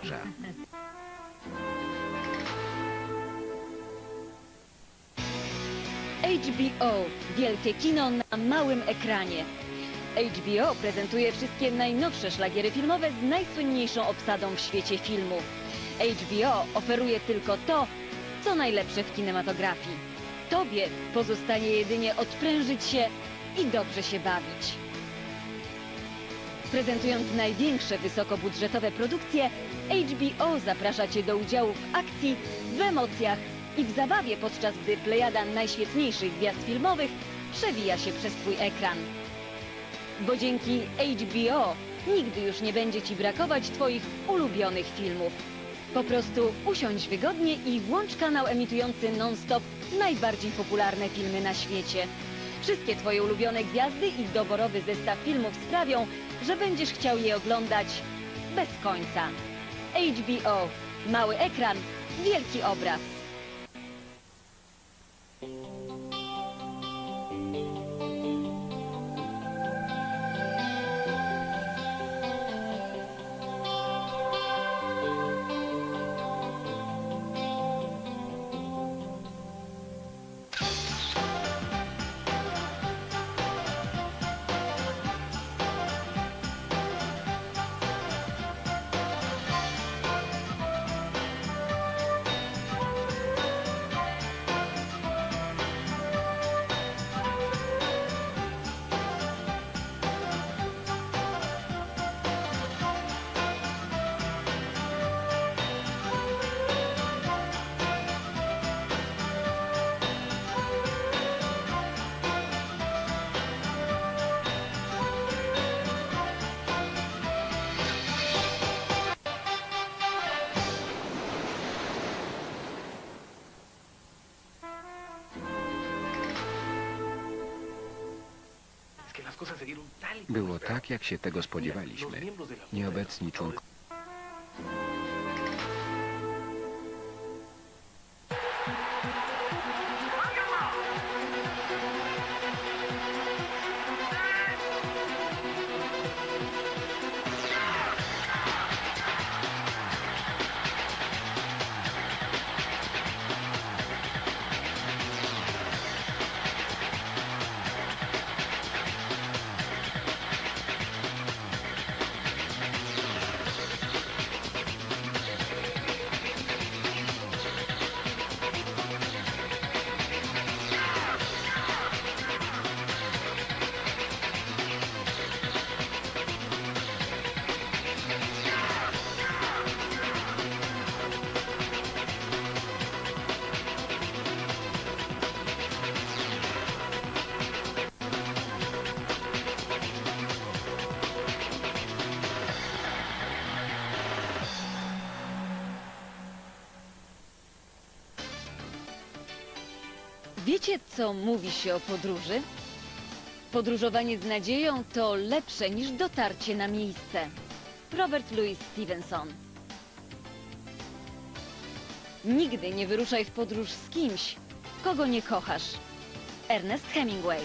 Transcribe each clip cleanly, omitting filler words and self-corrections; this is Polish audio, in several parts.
podróża. HBO. Wielkie kino na małym ekranie. HBO prezentuje wszystkie najnowsze szlagiery filmowe z najsłynniejszą obsadą w świecie filmu. HBO oferuje tylko to, co najlepsze w kinematografii. Tobie pozostanie jedynie odprężyć się i dobrze się bawić. Prezentując największe wysokobudżetowe produkcje, HBO zaprasza Cię do udziału w akcji, w emocjach i w zabawie, podczas gdy plejada najświetniejszych gwiazd filmowych przewija się przez Twój ekran. Bo dzięki HBO nigdy już nie będzie Ci brakować Twoich ulubionych filmów. Po prostu usiądź wygodnie i włącz kanał emitujący non-stop najbardziej popularne filmy na świecie. Wszystkie Twoje ulubione gwiazdy i doborowy zestaw filmów sprawią, że będziesz chciał je oglądać bez końca. HBO. Mały ekran, wielki obraz. Było tak, jak się tego spodziewaliśmy. Nieobecni członkowie Wiecie, co mówi się o podróży? Podróżowanie z nadzieją to lepsze niż dotarcie na miejsce. Robert Louis Stevenson. Nigdy nie wyruszaj w podróż z kimś, kogo nie kochasz. Ernest Hemingway.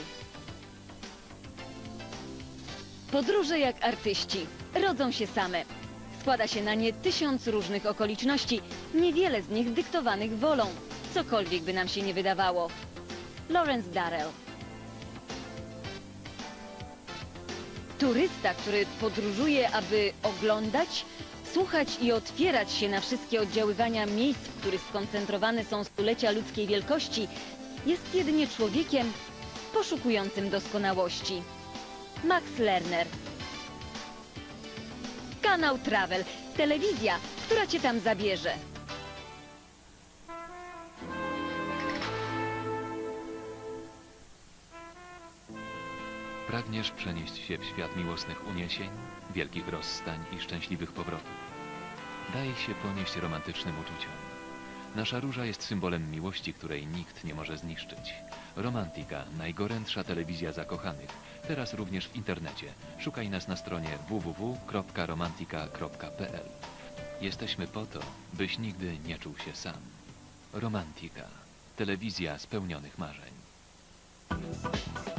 Podróże jak artyści rodzą się same. Składa się na nie 1000 różnych okoliczności, niewiele z nich dyktowanych wolą, cokolwiek by nam się nie wydawało. Lawrence Darrell. Turysta, który podróżuje, aby oglądać, słuchać i otwierać się na wszystkie oddziaływania miejsc, w których skoncentrowane są stulecia ludzkiej wielkości, jest jedynie człowiekiem poszukującym doskonałości. Max Lerner. Kanał Travel. Telewizja, która cię tam zabierze. Pragniesz przenieść się w świat miłosnych uniesień, wielkich rozstań i szczęśliwych powrotów. Daj się ponieść romantycznym uczuciom. Nasza róża jest symbolem miłości, której nikt nie może zniszczyć. Romantika, najgorętsza telewizja zakochanych. Teraz również w internecie. Szukaj nas na stronie www.romantika.pl. Jesteśmy po to, byś nigdy nie czuł się sam. Romantika. Telewizja spełnionych marzeń.